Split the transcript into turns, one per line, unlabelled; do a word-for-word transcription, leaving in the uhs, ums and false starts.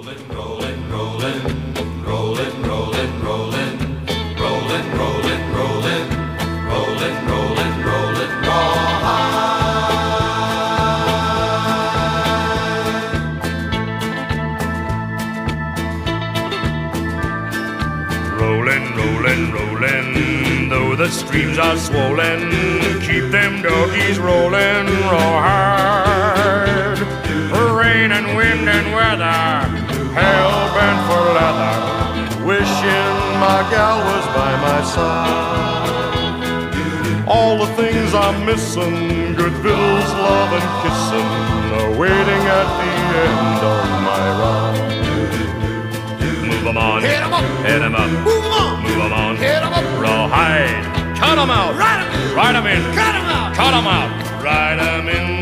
Rollin', rollin', rollin', rollin', rollin', rollin', rollin', rollin', rollin', rollin', rollin', rollin', rawhide.
Rollin', rollin', rollin', though the streams are swollen, keep them doggies rollin', rawhide. Rain and wind and weather, hell bent for leather, wishing my gal was by my side. All the things I'm missing, good victuals, love and kissing, are waiting at the end of my ride. Move 'em on,
Hit 'em up,
hit 'em up,
move 'em on,
move 'em on,
hit 'em up,
rawhide. Cut 'em out,
ride 'em in,
ride 'em in,
cut 'em out,
cut 'em out, ride 'em in.